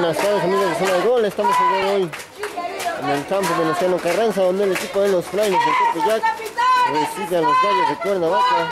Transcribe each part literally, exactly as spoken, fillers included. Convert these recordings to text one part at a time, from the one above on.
Buenas tardes, amigos de Zona de Gol. Estamos el día de hoy en el campo de Luciano Carranza, donde el equipo de los Flyers de Tepeyac recibe a los Gallos de Cuernavaca.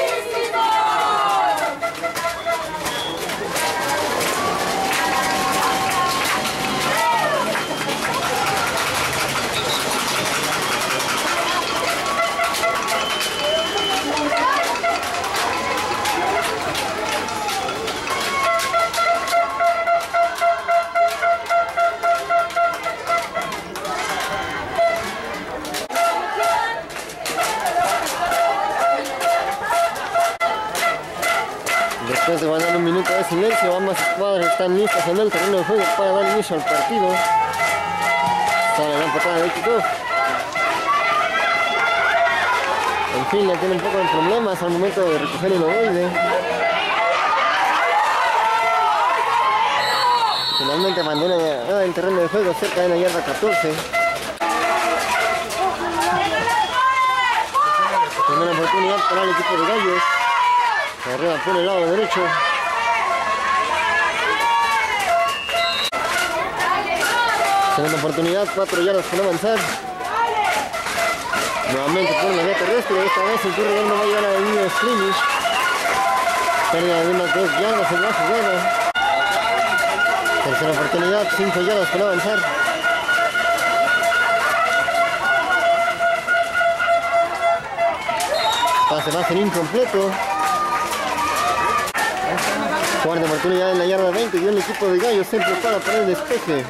Después de guardar un minuto de silencio, ambas escuadras están listas en el terreno de juego para dar inicio al partido. Sale la patada de kickoff. En fin, ya tiene un poco de problemas al momento de recoger el ovoide. Finalmente abandona el terreno de juego cerca de la yarda catorce. Primera oportunidad para el equipo de Gallos. Arriba por el lado derecho. Segunda oportunidad, cuatro yardas por avanzar. Nuevamente por la vía terrestre, esta vez el corredor no va a llegar a la línea de scrimmage. Pérdida de unas dos yardas en la jugada. Tercera oportunidad, cinco yardas por avanzar. Pase va a ser incompleto. Cuarta oportunidad en la yarda veinte y el equipo de Gallos se prepara para el despeje.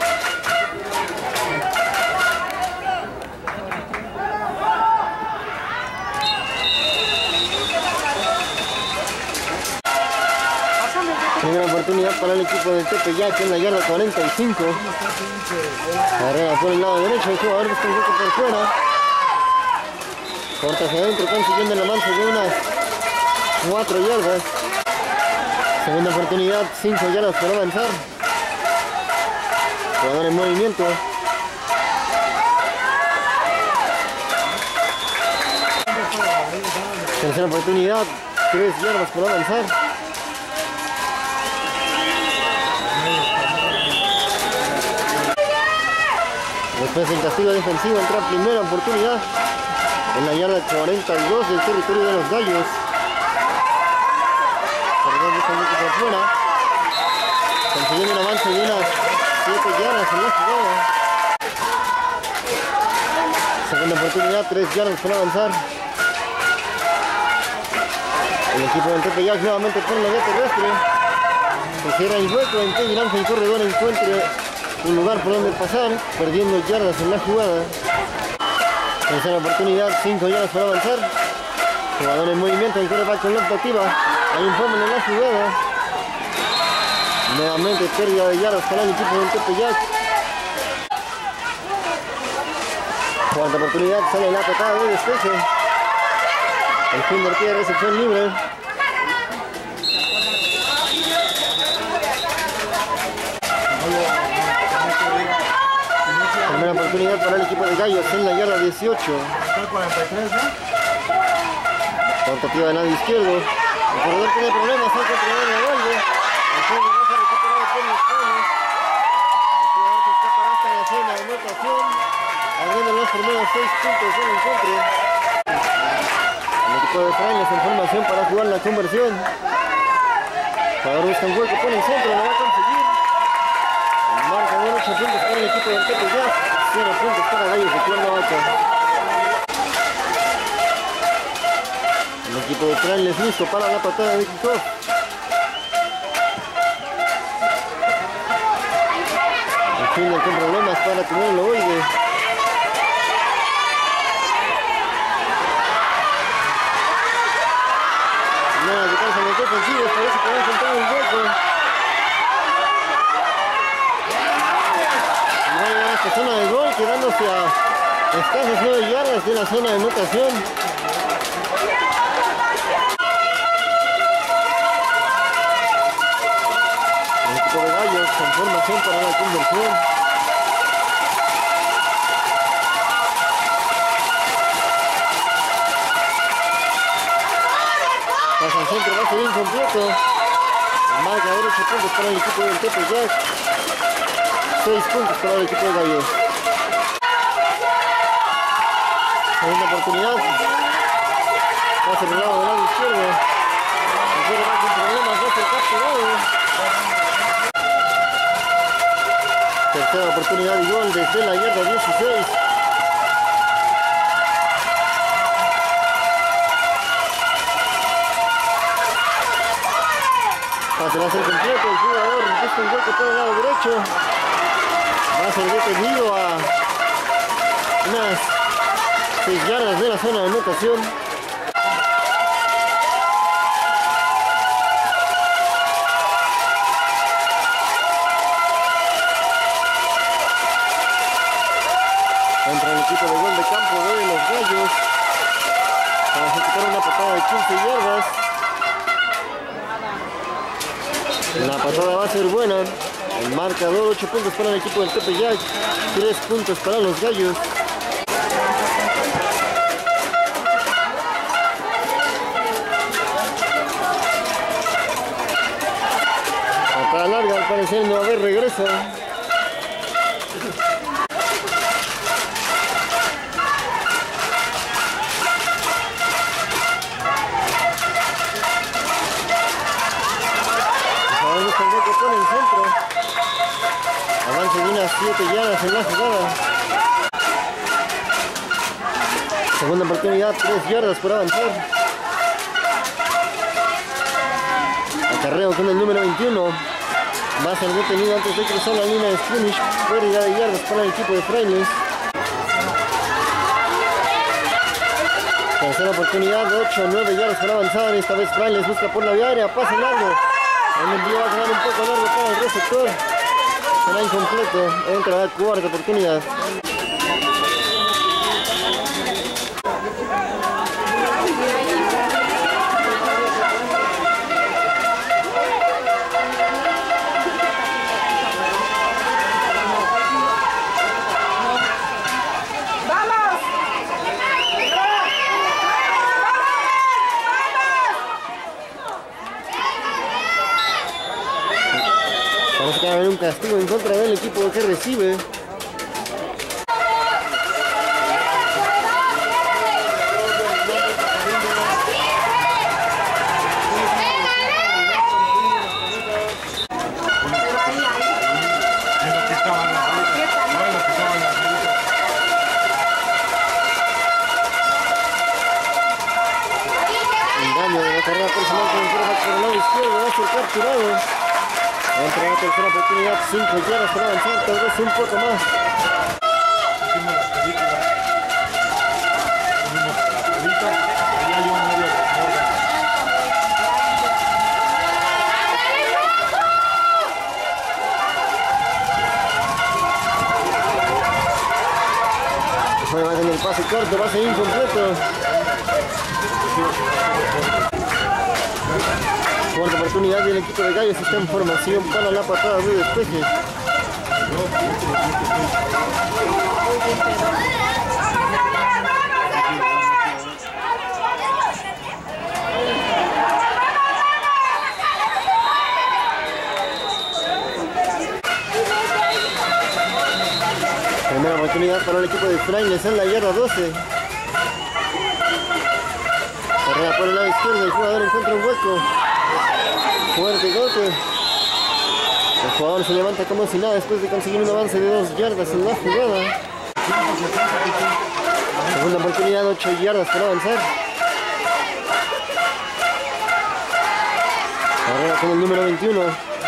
Primera oportunidad para el equipo de Tepeyac en la yarda cuarenta y cinco. Arriba por el lado derecho, el jugador busca un hueco por fuera. Corta hacia adentro, consiguiendo el avance de unas cuatro yardas. Segunda oportunidad, cinco yardas por avanzar. Jugador en movimiento. Tercera oportunidad, tres yardas por avanzar. Después del castigo defensivo entra primera oportunidad en la yarda cuarenta y dos del territorio de los Gallos. Por fuera, consiguiendo un avance de unas siete yardas en la jugada. Segunda oportunidad, tres yardas por avanzar. El equipo del Tepeyac nuevamente por la vía terrestre. Se cierra el hueco en que el ángel corredor encuentre un lugar por donde pasar, perdiendo yardas en la jugada. Tercera oportunidad, cinco yardas por avanzar. Jugador en movimiento, el quarterback con la optativa. Hay un fumble en la jugada. Nuevamente pérdida de yardas para el equipo del Tepeyac. Cuarta oportunidad, sale la patada de despeje. El finger pie de recepción libre. Primera oportunidad para el equipo de Gallos en la yarda dieciocho. Tentativa de lado izquierdo. El corredor tiene problemas, hay que entregar la vuelve. El juego no se ha recuperado por los panes. El jugador se escapará hasta la zona de anotación, abriendo los primeros seis puntos del encuentro. El equipo de Flyers en formación para jugar la conversión. El jugador busca un hueco por el centro, lo va a conseguir. Marca de ocho puntos para el equipo del Tepeyac, cero puntos para Gallos de Cuernavaca. El equipo de Flyers listo para la patada de kickoff. El fielder con problemas para tener el ovoide. Nada de casa en los defensivos, parece que va a encontrar un hueco. Y va a llegar a esta zona de gol, quedándose a escasas nueve yardas de la zona de anotación. De Gallos con formación para la conversión. Pasa al centro, va a ser incompleto. Marca ocho puntos para el equipo del Tepeyac. seis puntos para el equipo de Gallos. Segunda oportunidad. Pase por el lado del lado izquierdo. Después va sin problemas, va a ser capturado. Tercera oportunidad y gol desde la yarda dieciséis. Pase va a ser completo, el jugador busca un golpe por el lado derecho. Va a ser detenido a unas seis yardas de la zona de anotación. Entra el equipo de gol de campo de los Gallos para ejecutar una patada de quince yardas. La patada va a ser buena. El marcador ocho puntos para el equipo del Tepeyac, tres puntos para los Gallos. Patada larga, al parecer no va a haber regreso. Pone el centro. Avance de unas siete yardas en la jugada. Segunda oportunidad, tres yardas por avanzar. Acarreo con el número veintiuno. Va a ser detenido antes de cruzar la línea de scrimmage. Pérdida de yardas para el equipo de Frailes. Tercera oportunidad, ocho, nueve yardas por avanzar. Esta vez Frailes busca por la vía aérea. Pase largo. El envío va a quedar un poco largo para el receptor. Será incompleto. Entra la cuarta oportunidad. Parece que va a haber un castigo en contra del equipo que recibe. Engaño de la carrera personal con el quarterback por el lado izquierdo, va a ser capturado. Entra la tercera oportunidad, cinco yardas para avanzar, tal vez un poco más. Va a tener el pase corto, pase incompleto. Cuarta oportunidad y el equipo de Gallos está en formación para la patada de despeje. Primera oportunidad para el equipo de Frailes en la yarda doce. Carrera por el lado izquierdo, el jugador encuentra un hueco. Fuerte golpe. El jugador se levanta como si nada después de conseguir un avance de dos yardas en la jugada. Segunda oportunidad, ocho yardas para avanzar. Carrera con el número veintiuno.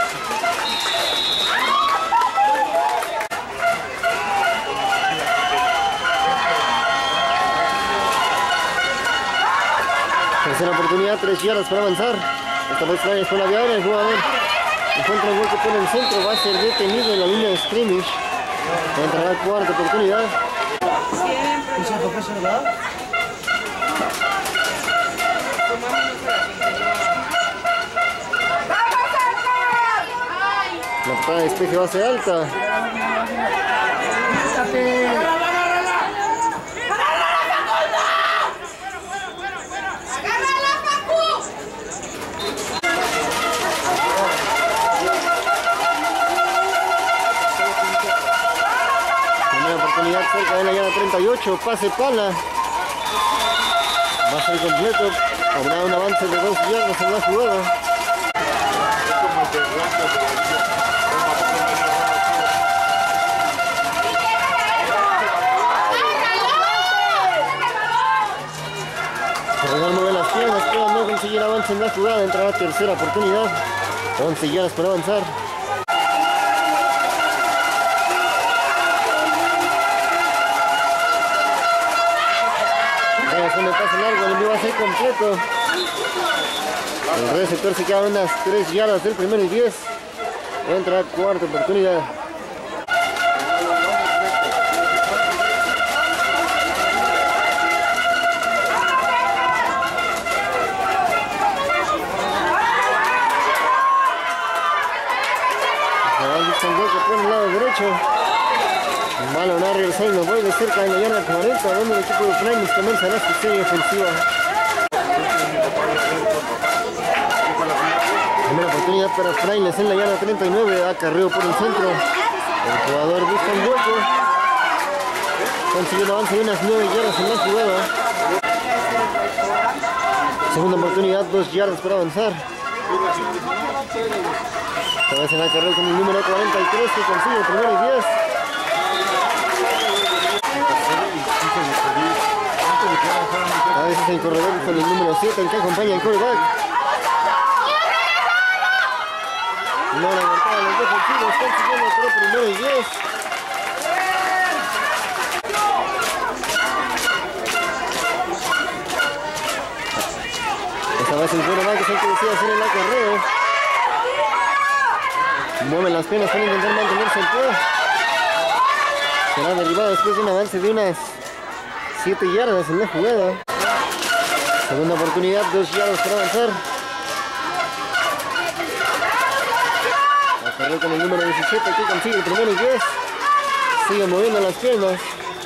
Tercera oportunidad, tres yardas para avanzar. Esta vez Frailes por la vía aérea, el jugador encuentra un golpe por el centro, va a ser detenido en la línea de scrimmage. Entra la cuarta oportunidad. La patada de despeje va a ser alta. cerca de la yarda treinta y ocho, pase Pala. Va a ser completo. Habrá un avance de dos yardas en la jugada. Corredor mueve las piernas, pero no conseguir avance en la jugada. Entrará tercera oportunidad. once yardas para avanzar. Haciendo pase largo, el envío va a ser completo. El receptor se queda a unas tres yardas del primero y diez. Entra cuarta oportunidad. Se va a distinguir por el lado derecho. Balón a regresar y nos vuelve cerca de la yarda cuarenta, donde el equipo de Frailes comienza la serie ofensiva. Primera oportunidad para Frailes en la yarda treinta y nueve, acarreo por el centro. El jugador busca un hueco. Consigue un avance de unas nueve yardas en la jugada. Segunda oportunidad, dos yardas para avanzar. Esta vez en acarreo con el número cuarenta y tres que consigue el primero y diez. A veces el corredor con el número siete, el que acompaña al quarterback. No le aguantaban los defensivos, están siguiendo por primero y diez. Esta vez el quarterback es el que decide hacer el acarreo. Mueven las piernas para intentar mantenerse en pie. Será derribado después de un avance de unas siete yardas en la jugada. Segunda oportunidad, dos yardas para avanzar. Acarreo con el número diecisiete que consigue el primero y diez. Sigue moviendo las piernas.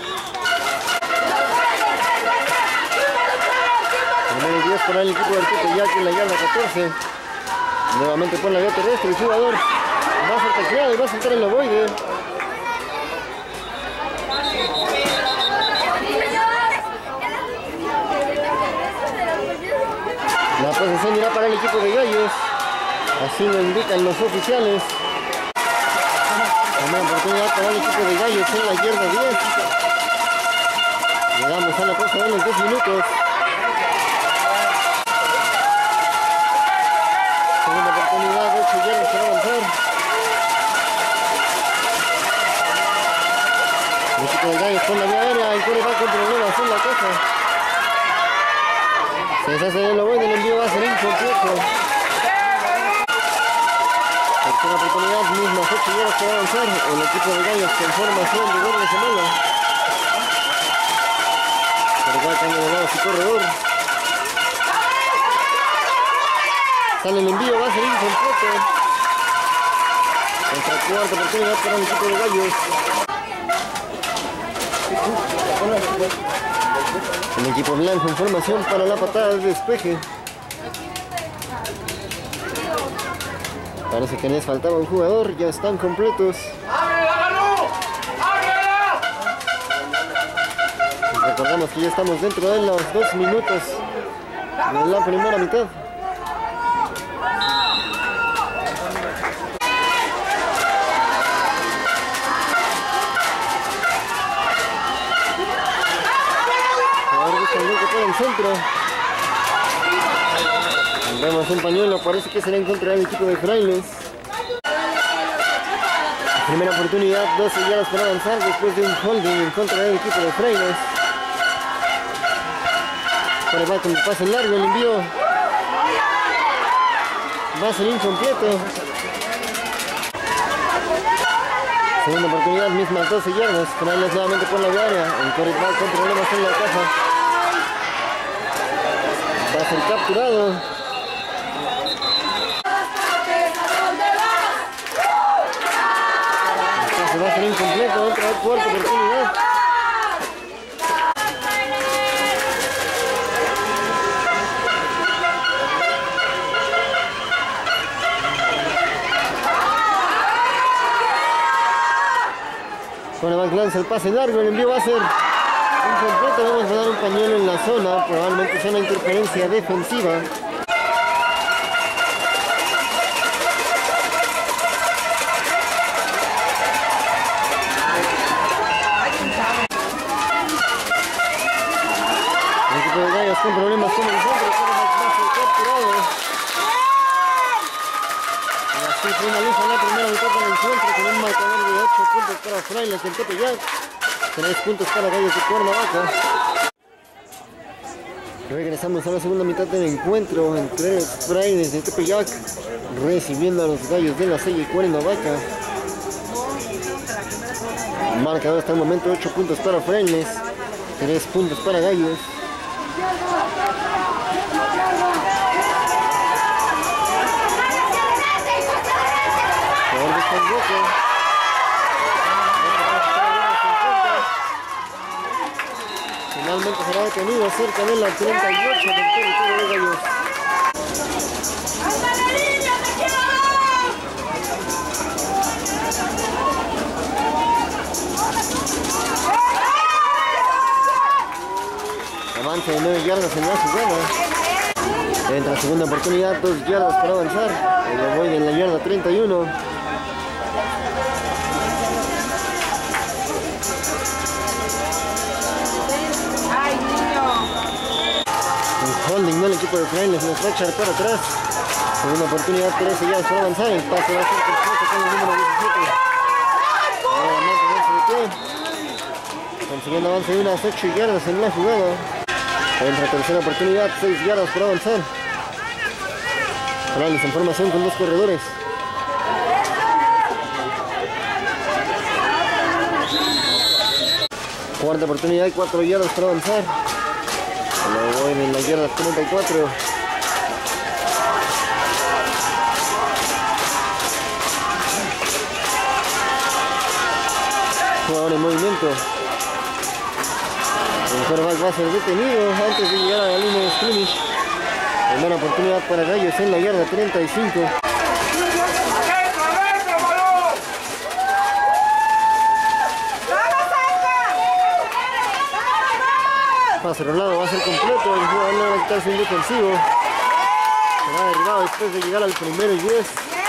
Primero y diez para el equipo del Tito Jack en la yarda catorce. Nuevamente por la vía terrestre el jugador va a ser tacleado y va a saltar el ovoide. La posesión irá para el equipo de Gallos. Así lo indican los oficiales. Una oportunidad para el equipo de Gallos en la yarda diez. Llegamos a la cosa de los dos minutos. Segunda oportunidad, ocho yardas para avanzar. El equipo de Gallos con la vía aérea. El quarterback con problemas en la casa. Se deshace de lo bueno, el envío va a ser incompleto. Tercera oportunidad, mismas ocho yardas para avanzar. El equipo de Gallos con formación de doble semana. Pero igual cambia de lado su corredor. Sale el envío, va a ser incompleto. Contra cuarta oportunidad para el equipo de Gallos. El equipo blanco en formación para la patada de despeje. Parece que les faltaba un jugador, ya están completos. Recordamos que ya estamos dentro de los dos minutos de la primera mitad. Por el centro. Vemos un pañuelo, parece que será en contra del equipo de Frailes. Primera oportunidad, doce yardas para avanzar después de un holding en contra del equipo de Frailes. Por va con el pase largo, el envío va a ser incompleto. Segunda oportunidad, mismas doce yardas. Frailes nuevamente por la área. El quarterback con problemas en la caja. Va a ser capturado. Entonces va a ser incompleto. Otra cuarta oportunidad. Cornerback lanza el pase largo, el envío va a ser incompleto. Vamos a dar un pañuelo en la zona, probablemente sea una interferencia defensiva. El equipo de Gallos con problemas con el centro, el cornerback va a ser capturado. Y así finaliza la primera mitad del encuentro con un marcador de ocho puntos para Frailes del Tepeyac, tres puntos para Gallos de Cuernavaca. Regresamos a la segunda mitad del encuentro entre Frailes de Tepeyac recibiendo a los Gallos de la Salle Cuernavaca. Marcador hasta el momento ocho puntos para Frailes, tres puntos para Gallos. Finalmente será detenido cerca de la treinta y ocho del territorio de Gallos. Avance de nueve yardas en la jugada. Entra segunda oportunidad, dos yardas para avanzar. El voy en la yarda treinta y uno. Holding del equipo de Frailes, nos va a echar para atrás. Segunda oportunidad, trece yardas para avanzar. El pase va a ser completo con el número diecisiete. Nuevamente avance de pie. Consiguiendo avance de unas ocho yardas en la jugada. Entra tercera oportunidad, seis yardas para avanzar. Frailes en formación con dos corredores. Cuarta oportunidad, cuatro yardas para avanzar. Lo voy en la yarda treinta y cuatro. Jugador en movimiento. El quarterback va a ser detenido antes de llegar a la línea de scrimmage. Primera oportunidad para Gallos en la yarda treinta y cinco. Pase rolado, va a ser completo, el jugador no va a quitarse un defensivo. Será derribado después de llegar al primero y diez.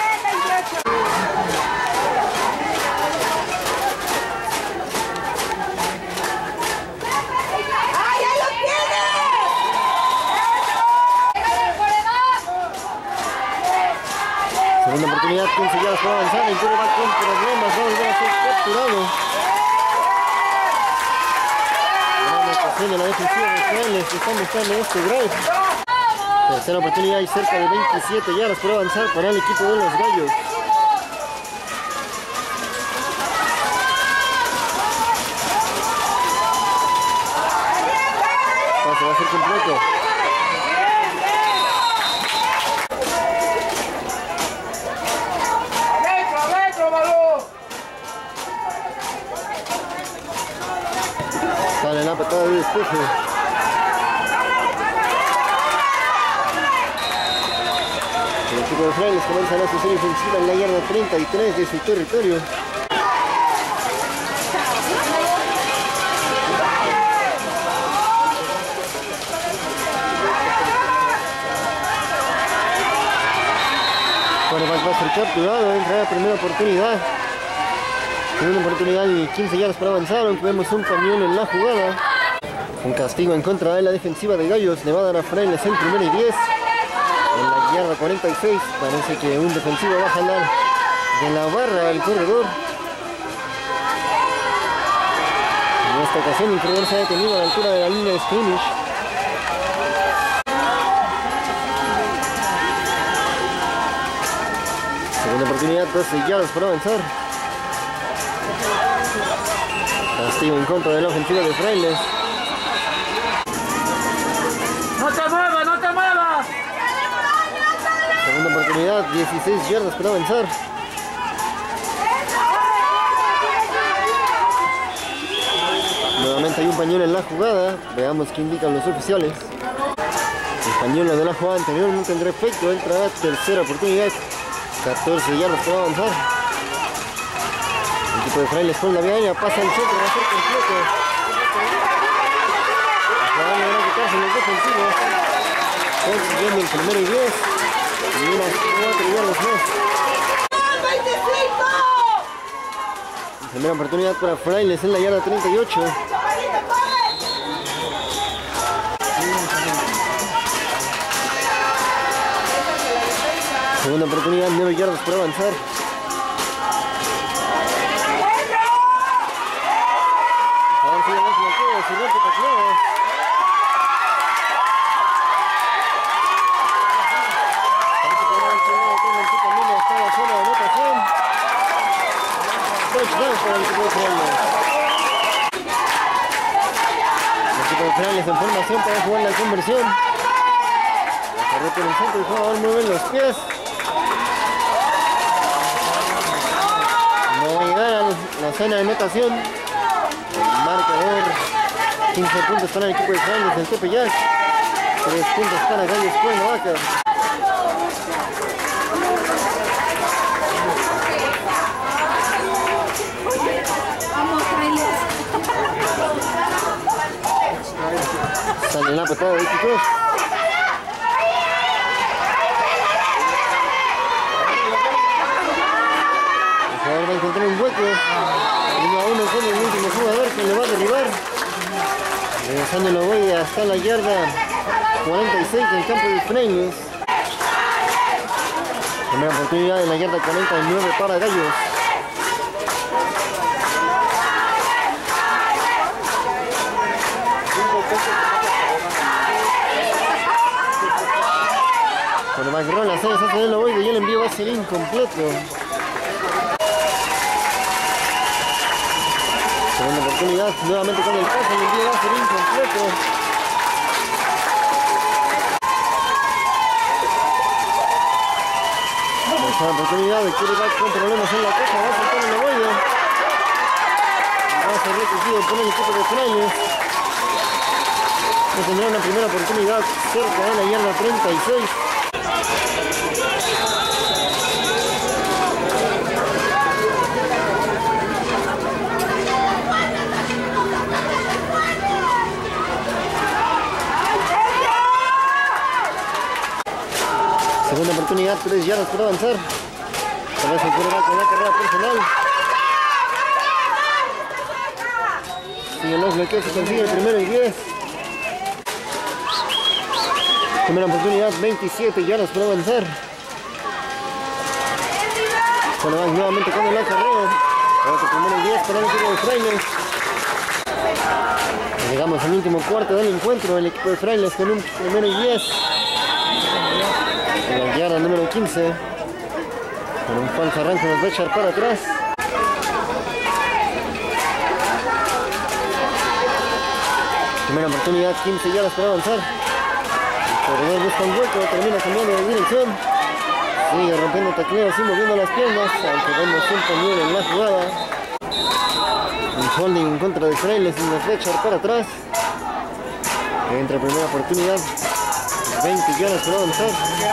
Segunda oportunidad, quince yardas para avanzar, el quarterback con problemas, va a volver a ser capturado. De la defensiva de Frailes que están buscando este drive. Tercera oportunidad y cerca de veintisiete yardas por avanzar para el equipo de los Gallos. Pase va a ser completo. Sale la patada de despeje. El equipo de Frailes comienza la sesión ofensiva en la yarda treinta y tres de su territorio. Quarterback va a ser capturado, entra la primera oportunidad. Segunda oportunidad y quince yardas para avanzar, aunque vemos un pañuelo en la jugada. Un castigo en contra de la defensiva de Gallos, le va a dar a Frailes en primera y diez. En la yarda cuarenta y seis, parece que un defensivo va a jalar de la barra al corredor. En esta ocasión el corredor se ha detenido a la altura de la línea de scrimmage. Segunda oportunidad, doce yardas para avanzar. Castigo en contra de la ofensiva de Frailes. ¡No te muevas, no te muevas! Segunda oportunidad, dieciséis yardas para avanzar. Nuevamente hay un pañuelo en la jugada. Veamos qué indican los oficiales. El pañuelo de la jugada anterior no tendrá efecto. Entra la tercera oportunidad. catorce yardas para avanzar. equipo de Frailes con la vía aérea, pasa el centro, va a ser completo. Van a quitarse los defensivos. Consiguiendo el primero y diez. Y unas cuatro yardas más. Primera oportunidad para Frailes en la yarda treinta y ocho. Segunda oportunidad, nueve yardas para avanzar. A ver si ya no se lo queda, si no te taclea. Parece que no tengo en su camino hasta la zona de anotación. Touchdown para el equipo de Frailes. El equipo de Frailes en formación para jugar la conversión. La carreta en el centro, el jugador mueve los pies. No va a llegar a la zona de anotación. El marcador, quince puntos para el equipo de Frailes en Tepeyac, tres puntos para Gallos Cuernavaca. Sale la patada de Kikos. Va a encontrar un hueco, uno a uno con el último jugador que le va a derribar, regresando la huella hasta la yarda cuarenta y seis del campo de Frailes. Primera oportunidad en la yarda cuarenta y nueve para Gallos. Cuando McGraw la sale, se hace la huella y el envío va a ser incompleto. Segunda oportunidad, nuevamente con el pase, el envío va a ser incompleto. Tercera oportunidad, el quarterback con problemas en la caja, va a saltar en la huella. Va a ser recogido por el equipo de Frailes. Que tendrá una primera oportunidad cerca de la yarda treinta y seis. Segunda oportunidad, tres yardas para avanzar. Tal vez el quarterback con la carrera personal. Siguen los bloqueos, se consigue el primero y diez. Primera oportunidad, veintisiete yardas para avanzar. Quarterback nuevamente con el acarreo. Otro primero y diez para el equipo de Frailes. Llegamos al último cuarto del encuentro. El equipo de Frailes con un primero y diez. En la yarda número quince, con un falso arranque nos va a echar para atrás. Primera oportunidad, quince yardas para avanzar. El corredor busca un hueco, termina cambiando de dirección. Sigue rompiendo tacleos y moviendo las piernas, aunque vemos un pañuelo en la jugada. Un holding en contra de Frailes y nos va a echar para atrás. Entra primera oportunidad, veinte yardas para avanzar.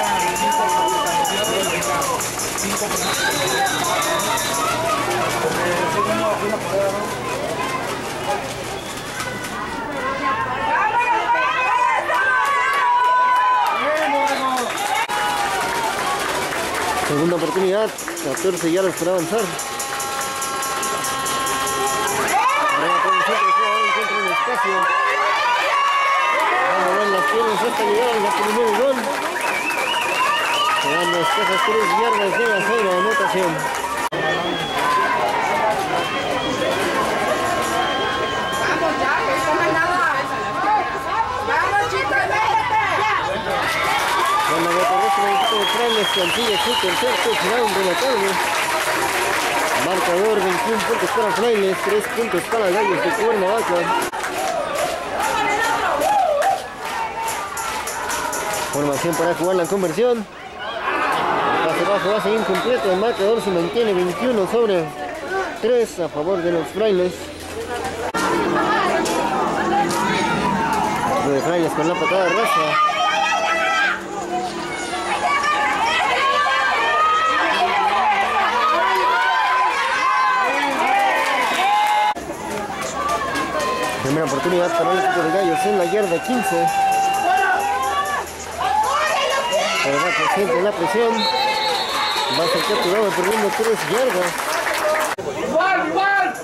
Segunda oportunidad, catorce yardas para avanzar. Ahora por el centro, jugador encuentra un espacio. Va a mover las piernas hasta llegar a la primera gol. Quedando escasas tres yardas de la zona de anotación. Con la batería del equipo de Frailes consigue su tercer touchdown de la tarde. Marcador veintiún puntos para Frailes, tres puntos para Gallos de Cuernavaca. Formación para jugar la conversión. El pase bajo va a ser incompleto. El marcador se mantiene veintiuno sobre tres a favor de los Frailes. El equipo de Frailes con la patada raza. Primera oportunidad para el equipo de Gallos en la yarda quince. Pero va consciente en la presión. Va a ser capturado perdiendo tres yardas. ¡Igual, igual!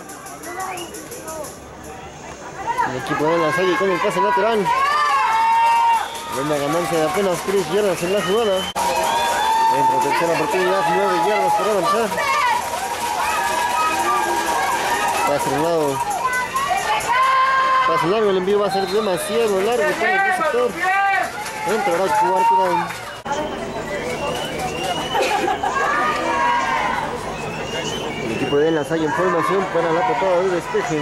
El equipo de la Salle con el pase lateral. Una ganancia de apenas tres yardas en la jugada. En protección oportunidad, nueve yardas para avanzar. Pase al lado. Pase largo, el envío va a ser demasiado largo para el receptor. Entrará a jugar down. El equipo de La Salle en formación para la patada de despeje.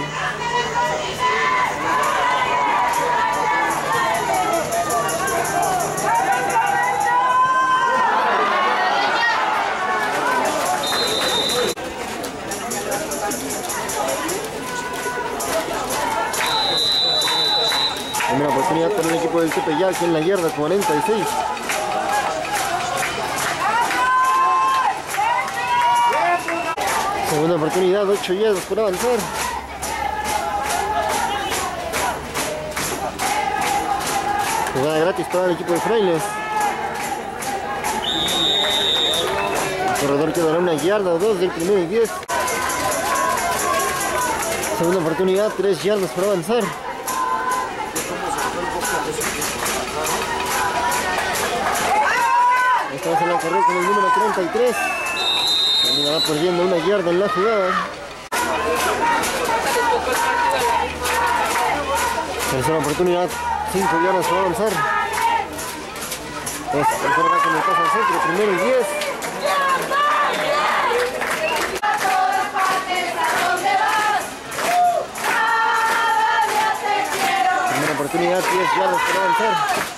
Primera oportunidad para el equipo del Tepeyac en la yarda cuarenta y seis. Segunda oportunidad, ocho yardas por avanzar. Jugada gratis para el equipo de Frailes. El corredor quedará una yarda o dos del primero y diez. Segunda oportunidad, tres yardas por avanzar. Esta vez se la corrió con el número treinta y tres. Terminará perdiendo una yarda en la jugada. Tercera oportunidad, cinco yardas para avanzar. Pues el corredor con el paso al centro, primero y diez. Primera oportunidad, diez yardas para avanzar.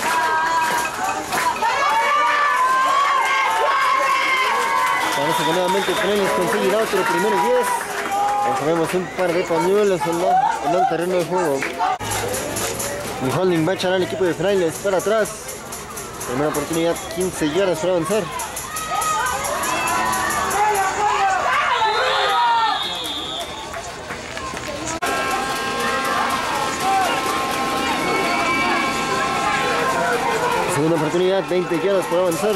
Parece que nuevamente Frailes conseguirá otro primero y diez. Vemos un par de pañuelos en, la, en el terreno de juego. Y holding va a echar al equipo de Frailes para atrás. Primera oportunidad, quince yardas para avanzar. Segunda oportunidad, veinte yardas para avanzar.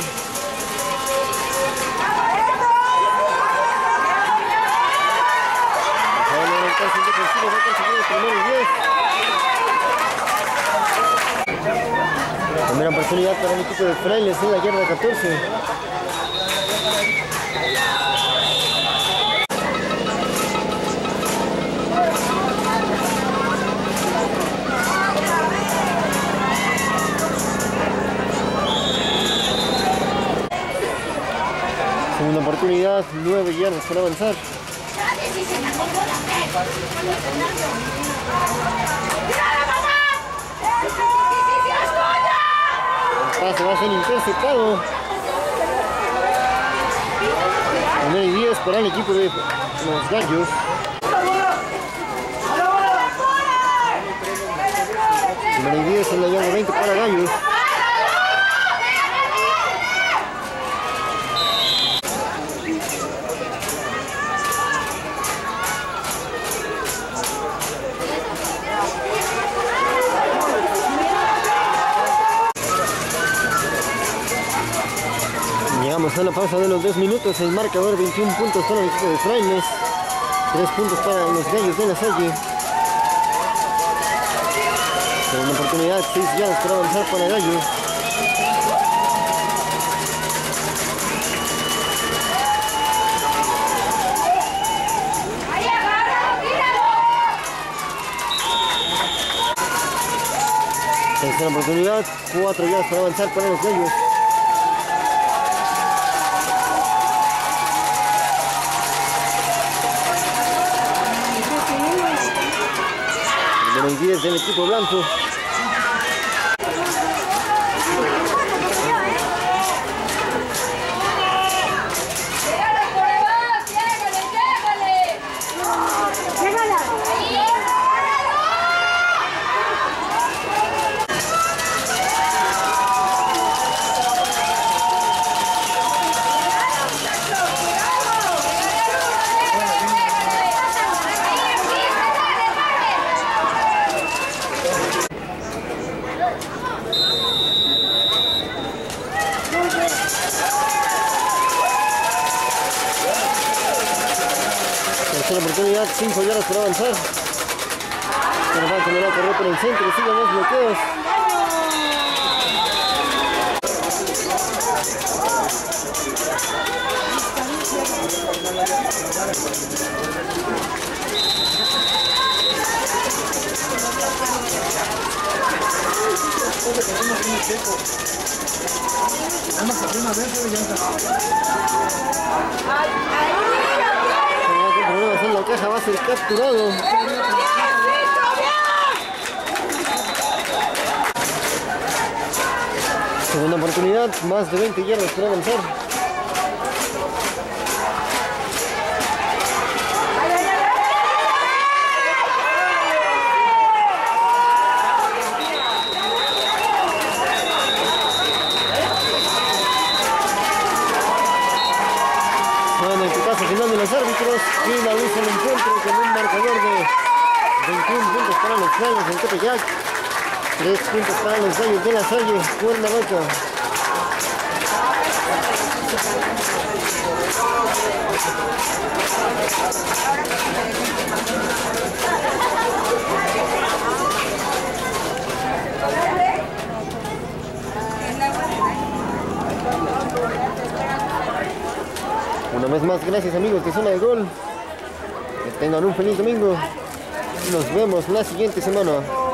Primera oportunidad para el equipo de Frailes en la yarda catorce. Segunda oportunidad, nueve yardas para avanzar. El pase va a ser interceptado. Primero y diez para el equipo de los Gallos. Primero y diez en la yarda veinte para Gallos. Llegamos a la pausa de los dos minutos, el marcador veintiún puntos para el equipo de Frailes, tres puntos para los Gallos de La Salle. Segunda oportunidad, seis yardas para avanzar para Gallos. Tercera oportunidad, cuatro yardas para avanzar para los Gallos. Número diez del equipo blanco. Esta es la oportunidad, cinco yardas para avanzar. Pero va a comenzar a correr por el centro, siguen los bloqueos. Problemas en la caja, va a ser capturado. Segunda oportunidad, más de veinte yardas para avanzar. Bueno, en tu caso final de los árbitros, finaliza el encuentro con un marcador de veintiún puntos para los Gallos en Tepeyac, tres puntos para los Gallos de la Salle, Cuernavaca. Una vez más, gracias amigos de Zona de Gol. Que tengan un feliz domingo. Y nos vemos la siguiente semana.